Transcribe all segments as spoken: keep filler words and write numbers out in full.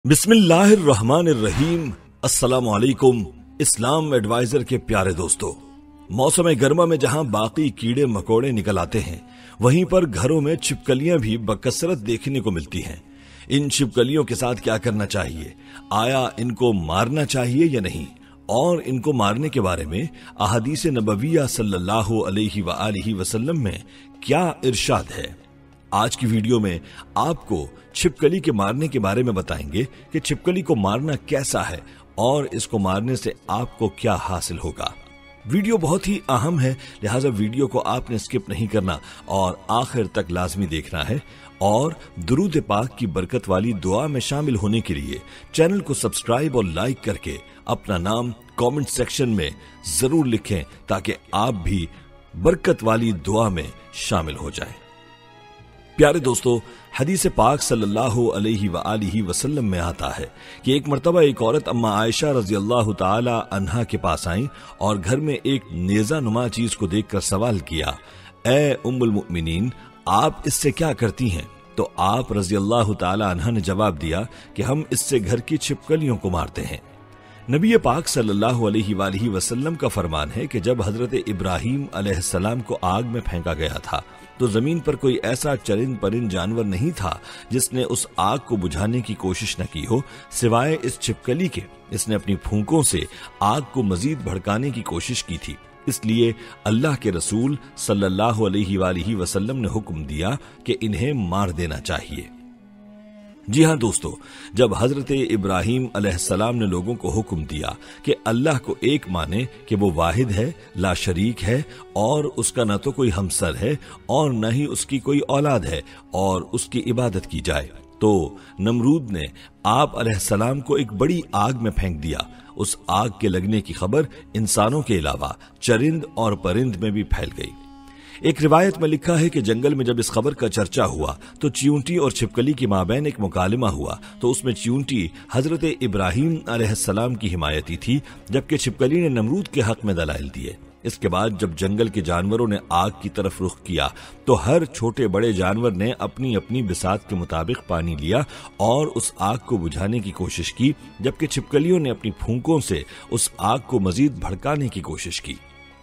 बिस्मिल्लाहिर्रहमानिर्रहीम। अस्सलाम वालेकुम। इस्लाम एडवाइजर के प्यारे दोस्तों, मौसम गर्मा में जहां बाकी कीड़े मकोड़े निकल आते हैं, वहीं पर घरों में छिपकलियां भी बकसरत देखने को मिलती हैं। इन छिपकलियों के साथ क्या करना चाहिए? आया इनको मारना चाहिए या नहीं? और इनको मारने के बारे में अहादीस नबविया सल्लल्लाहु अलैहि वआलिहि वसल्लम में क्या इरशाद है? आज की वीडियो में आपको छिपकली के मारने के बारे में बताएंगे कि छिपकली को मारना कैसा है और इसको मारने से आपको क्या हासिल होगा। वीडियो बहुत ही अहम है, लिहाजा वीडियो को आपने स्किप नहीं करना और आखिर तक लाजमी देखना है। और दुरूद पाक की बरकत वाली दुआ में शामिल होने के लिए चैनल को सब्सक्राइब और लाइक करके अपना नाम कमेंट सेक्शन में जरूर लिखें, ताकि आप भी बरकत वाली दुआ में शामिल हो जाएं। प्यारे दोस्तों, हदीस पाक सल्लल्लाहु अलैहि वआलिहि वसल्लम में आता है कि एक मर्तबा एक औरत अम्मा आयशा रजी अल्लाह ताला अन्हा के पास आई और घर में एक नेजा नुमा चीज को देखकर सवाल किया, ए उम्मुल मुमिनीन, आप इससे क्या करती हैं? तो आप रजी अल्लाह ताला अन्हा ने जवाब दिया कि हम इससे घर की छिपकलियों को मारते हैं। नबी पाक सल्लल्लाहु अलैहि वआलिहि वसल्लम का फरमान है कि जब हजरत इब्राहीम अलैहिस्सलाम को आग में फेंका गया था, तो जमीन पर कोई ऐसा चरिंद परिंद जानवर नहीं था जिसने उस आग को बुझाने की कोशिश न की हो, सिवाय इस छिपकली के। इसने अपनी फूंकों से आग को मजीद भड़काने की कोशिश की थी। इसलिए अल्लाह के रसूल सल्लल्लाहु अलैहि वआलिहि वसल्लम ने हुक्म दिया कि इन्हें मार देना चाहिए। जी हाँ दोस्तों, जब हजरत इब्राहीम अलैहिस्सलाम ने लोगों को हुक्म दिया कि अल्लाह को एक माने कि वो वाहिद है, ला शरीक है और उसका न तो कोई हमसर है और न ही उसकी कोई औलाद है, और उसकी इबादत की जाए, तो नमरूद ने आप अलैहिस्सलाम को एक बड़ी आग में फेंक दिया। उस आग के लगने की खबर इंसानों के अलावा चरिंद और परिंद में भी फैल गई। एक रिवायत में लिखा है कि जंगल में जब इस खबर का चर्चा हुआ तो चींटी और छिपकली की माबैन एक मुकालिमा हुआ, तो उसमें चींटी हजरत इब्राहीम अलैहिस्सलाम की हिमायती थी, जबकि छिपकली ने नमरूद के हक में दलाइल दिए। इसके बाद जब जंगल के जानवरों ने आग की तरफ रुख किया, तो हर छोटे बड़े जानवर ने अपनी अपनी बिसात के मुताबिक पानी लिया और उस आग को बुझाने की कोशिश की, जबकि छिपकलियों ने अपनी फूंकों से उस आग को मजीद भड़काने की कोशिश की।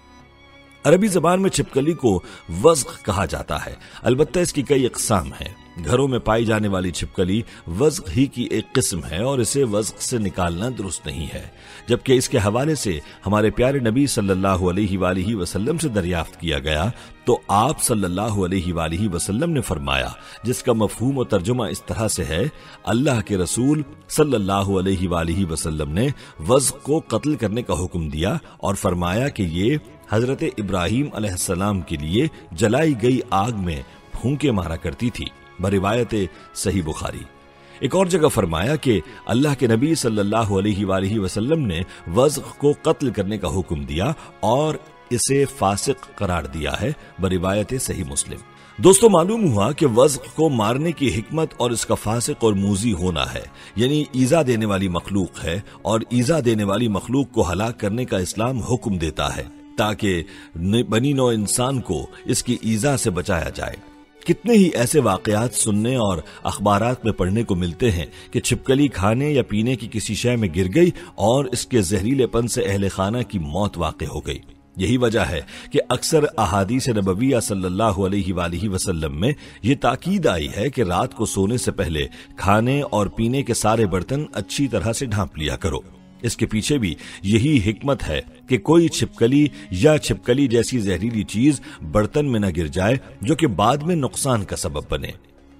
अरबी जबान में छिपकली को वज़्ग़ कहा जाता है, अलबत्ता इसकी कई अक़साम हैं। घरों में पाई जाने वाली छिपकली वज़्ग़ ही की एक किस्म है और इसे वज़्ग़ से निकालना दुरुस्त नहीं है, जबकि इसके हवाले से हमारे प्यारे नबी सल्लल्लाहु अलैहि वआलिहि वसल्लम से दरियाफ्त किया गया, तो आप सल्लल्लाहु अलैहि वआलिहि वसल्लम ने फरमाया, जिसका मफ़हूम और तर्जुमा इस तरह से है, अल्लाह के रसूल सल्लल्लाहु अलैहि वआलिहि वसल्लम ने वज़्ग़ को कत्ल करने का हुक्म दिया और फरमाया कि ये हजरत इब्राहीम अलैहिस्सलाम के लिए जलाई गई आग में फूंके मारा करती थी, बरिवायत सही बुखारी। एक और जगह फरमाया कि अल्लाह के नबी सल्लल्लाहु अलैहि वआलिहि वसल्लम ने वज़्ग़ को कत्ल करने का हुक्म दिया और इसे फासिक करार दिया है, बरिवायत सही मुस्लिम। दोस्तों, मालूम हुआ कि वज़्ग़ को मारने की हिकमत और इसका फासिक और मूजी होना है, यानी ईजा देने वाली मखलूक है, और ईजा देने वाली मखलूक को हलाक करने का इस्लाम हुक्म देता है, ताकि बनी नौ इंसान को इसकी ईजा से बचाया जाए। कितने ही ऐसे वाकयात सुनने और अखबारात में पढ़ने को मिलते हैं कि छिपकली खाने या पीने की किसी शय में गिर गई और इसके जहरीलेपन से अहले खाना की मौत वाक़ हो गई। यही वजह है कि अक्सर अहादीस नबविया सल्लल्लाहु अलैहि वआलिहि वसल्लम में ये ताकीद आई है कि रात को सोने से पहले खाने और पीने के सारे बर्तन अच्छी तरह से ढांप लिया करो। इसके पीछे भी यही हिकमत है कि कोई छिपकली या छिपकली जैसी जहरीली चीज बर्तन में न गिर जाए, जो कि बाद में नुकसान का सबब बने।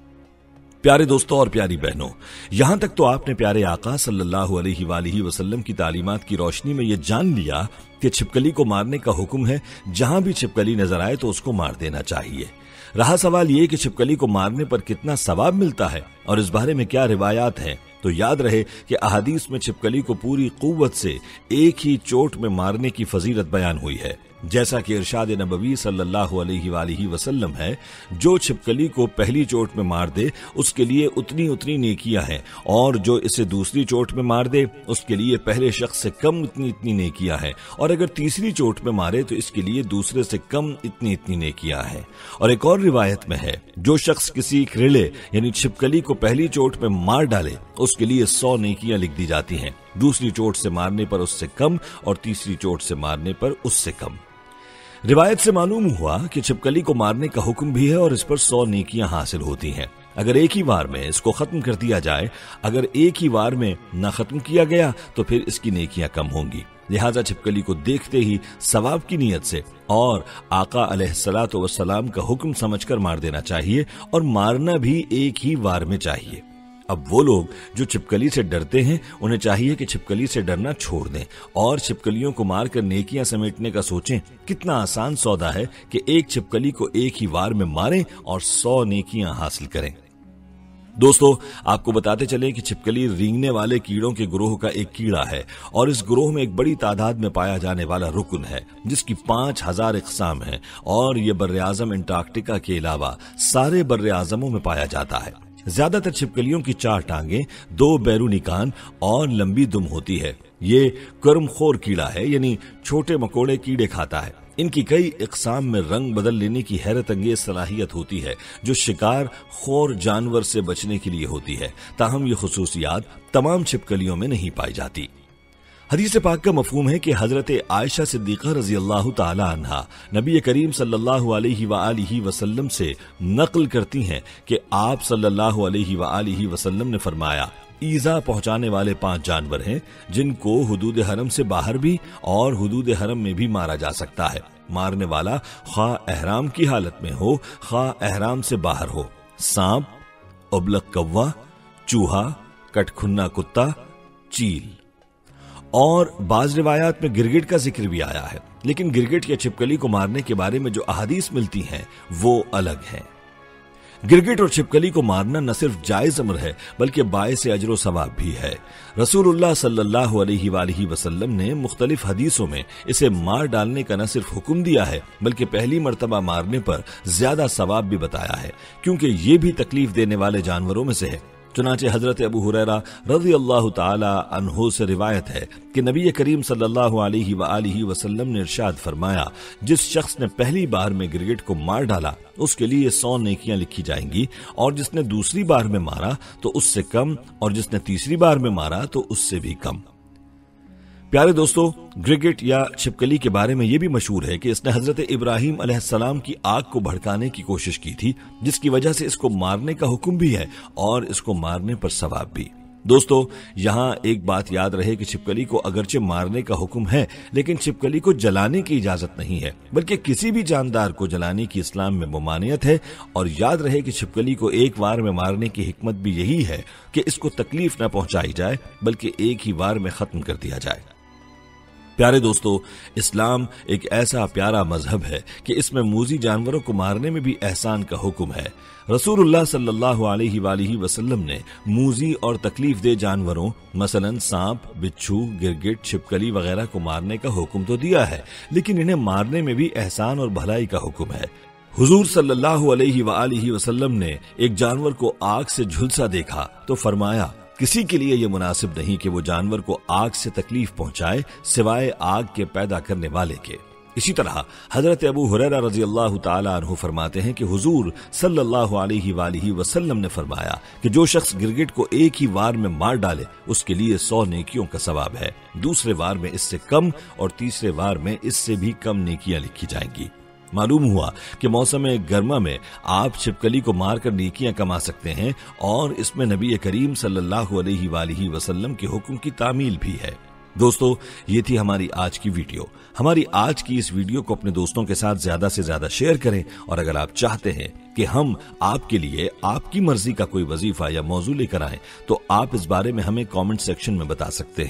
प्यारे दोस्तों और प्यारी बहनों, यहां तक तो आपने प्यारे आका सल्लल्लाहु अलैहि वआलिहि वसल्लम की तालीमात की रोशनी में यह जान लिया कि छिपकली को मारने का हुक्म है, जहां भी छिपकली नजर आए तो उसको मार देना चाहिए। रहा सवाल ये कि छिपकली को मारने पर कितना सवाब मिलता है और इस बारे में क्या रिवायात हैं, तो याद रहे कि अहादीस में छिपकली को पूरी कुव्वत से एक ही चोट में मारने की फजीलत बयान हुई है। जैसा कि इरशाद नबवी सल्लल्लाहु अलैहि वालिहि वसल्लम है, जो छिपकली को पहली चोट में मार दे उसके लिए उतनी उतनी नेकियां हैं, और जो इसे दूसरी चोट में मार दे उसके लिए पहले शख्स से कम इतनी इतनी नेकियां हैं, और अगर तीसरी चोट में मारे तो इसके लिए दूसरे से कम इतनी इतनी नेकियां हैं। और एक और रिवायत में है, जो शख्स किसी क्रिले यानी छिपकली को पहली चोट में मार डाले उसके लिए सौ नेकियां लिख दी जाती हैं, दूसरी चोट से मारने पर उससे कम और तीसरी चोट से मारने पर उससे कम। रिवायत से मालूम हुआ कि छिपकली को मारने का हुक्म भी है और इस पर सौ नेकियां हासिल होती हैं। अगर एक ही बार में इसको खत्म कर दिया जाए, अगर एक ही बार में न खत्म किया गया तो फिर इसकी नेकियां कम होंगी। लिहाजा छिपकली को देखते ही सवाब की नीयत से और आका अलैहिस्सलातु वस्सलाम का हुक्म समझकर मार देना चाहिए, और मारना भी एक ही बार में चाहिए। अब वो लोग जो छिपकली से डरते हैं उन्हें चाहिए कि छिपकली से डरना छोड़ दें और छिपकलियों को मारकर नेकियां समेटने का सोचें। कितना आसान सौदा है कि एक छिपकली को एक ही बार में मारें और सौ नेकियां हासिल करें। दोस्तों, आपको बताते चले कि छिपकली रेंगने वाले कीड़ों के ग्रोह का एक कीड़ा है, और इस ग्रोह में एक बड़ी तादाद में पाया जाने वाला रुकन है जिसकी पांच हजार इकसाम है, और ये बर्रे आजम अंटार्कटिका के अलावा सारे बर्रे आजमों में पाया जाता है। ज्यादातर छिपकलियों की चार टांगे, दो बैरूनी कान और लंबी दुम होती है। ये कर्मखोर कीड़ा है, यानी छोटे मकोड़े कीड़े खाता है। इनकी कई इकसाम में रंग बदल लेने की हैरत अंगेज सलाहियत होती है जो शिकार खोर जानवर से बचने के लिए होती है, ताहम ये खुसूसियात तमाम छिपकलियों में नहीं पाई जाती। हदीस पाक का मफहूम है कि हजरत आयशा सिद्दीक़ा रज़ी अल्लाह ताला अन्हा नबी करीम सल्लल्लाहु अलैहि वआलिहि वसल्लम से नकल करती हैं कि आप सल्लल्लाहु अलैहि वआलिहि वसल्लम ने फरमाया, ईजा पहुंचाने वाले पांच जानवर हैं जिनको हुदूद हरम से बाहर भी और हुदूद हरम में भी मारा जा सकता है। मारने वाला खा एहराम की हालत में हो, खा एहराम से बाहर हो। सांप, उबलक कौवा, चूहा, कटखुन्ना कुत्ता, चील। और बाज रिवायात में गिरगिट का जिक्र भी आया है, लेकिन गिरगिट या छिपकली को मारने के बारे में जो अहादीस मिलती हैं वो अलग हैं। गिरगिट और छिपकली को मारना न सिर्फ जायज अमर है बल्कि बाइस अजर सवाब भी है। रसूलुल्लाह सल्लल्लाहु अलैहि वालिहि वसल्लम ने मुख्तलिफ हदीसों में इसे मार डालने का न सिर्फ हुक्म दिया है बल्कि पहली मर्तबा मारने पर ज्यादा सवाब भी बताया है, क्योंकि ये भी तकलीफ देने वाले जानवरों में से है। चुनाचे हजरत अबू हुरैरा रज़ी अल्लाह ताला अन्हु से रिवायत है कि नबी करीम सल्लल्लाहु अलैहि वआलिहि वसल्लम ने इरशाद फरमाया, जिस शख्स ने पहली बार में गिरगिट को मार डाला उसके लिए सौ नेकियां लिखी जाएंगी, और जिसने दूसरी बार में मारा तो उससे कम, और जिसने तीसरी बार में मारा तो उससे भी कम। प्यारे दोस्तों, गिरगिट या छिपकली के बारे में यह भी मशहूर है कि इसने हजरत इब्राहिम अलैहिस्सलाम की आग को भड़काने की कोशिश की थी, जिसकी वजह से इसको मारने का हुक्म भी है और इसको मारने पर सवाब भी। दोस्तों, यहाँ एक बात याद रहे कि छिपकली को अगरचे मारने का हुक्म है, लेकिन छिपकली को जलाने की इजाजत नहीं है, बल्कि किसी भी जानदार को जलाने की इस्लाम में ममानियत है। और याद रहे कि छिपकली को एक बार में मारने की हिकमत भी यही है कि इसको तकलीफ न पहुंचाई जाए बल्कि एक ही बार में खत्म कर दिया जाए। प्यारे दोस्तों, इस्लाम एक ऐसा प्यारा मजहब है कि इसमें मूजी जानवरों को मारने में भी एहसान का हुक्म है। रसूलुल्लाह सल्लल्लाहु अलैहि वालिहि वसल्लम ने मूजी और तकलीफ दे जानवरों मसलन सांप, बिच्छू, गिरगिट, छिपकली वगैरह को मारने का हुक्म तो दिया है, लेकिन इन्हें मारने में भी एहसान और भलाई का हुक्म है। हुजूर सल्लल्लाहु अलैहि वालिहि वसल्लम ने एक जानवर को आग से झुलसा देखा तो फरमाया, किसी के लिए यह मुनासिब नहीं कि वो जानवर को आग से तकलीफ पहुंचाए सिवाय आग के पैदा करने वाले के। इसी तरह हजरत अबू हुरैरा रज़ी अल्लाह ताला अन्हु फरमाते हैं कि हुजूर सल्लल्लाहु अलैहि वालिहि वसल्लम ने फरमाया कि जो शख्स गिरगिट को एक ही वार में मार डाले उसके लिए सौ नेकियों का सवाब है, दूसरे वार में इससे कम और तीसरे वार में इससे भी कम नेकियां लिखी जाएंगी। मालूम हुआ कि मौसम गर्मा में आप छिपकली को मारकर नेकियां कमा सकते हैं, और इसमें नबी करीम सल्लल्लाहु अलैहि वालिहि वसल्लम के हुक्म की तामील भी है। दोस्तों, ये थी हमारी आज की वीडियो। हमारी आज की इस वीडियो को अपने दोस्तों के साथ ज्यादा से ज्यादा शेयर करें, और अगर आप चाहते हैं कि हम आपके लिए आपकी मर्जी का कोई वजीफा या मौजू लेकर आएं तो आप इस बारे में हमें कमेंट सेक्शन में बता सकते हैं।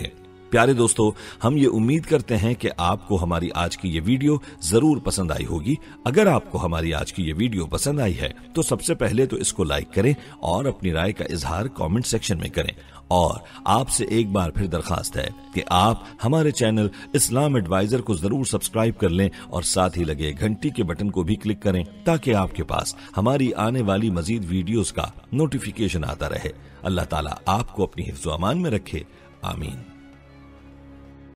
प्यारे दोस्तों, हम ये उम्मीद करते हैं कि आपको हमारी आज की ये वीडियो जरूर पसंद आई होगी। अगर आपको हमारी आज की ये वीडियो पसंद आई है तो सबसे पहले तो इसको लाइक करें और अपनी राय का इजहार कमेंट सेक्शन में करें। और आपसे एक बार फिर दरखास्त है कि आप हमारे चैनल इस्लाम एडवाइजर को जरूर सब्सक्राइब कर लें और साथ ही लगे घंटी के बटन को भी क्लिक करें ताकि आपके पास हमारी आने वाली मजीद वीडियोस का नोटिफिकेशन आता रहे। अल्लाह ताला आपको अपनी हिफ्ज़ व अमान में रखे। आमीन।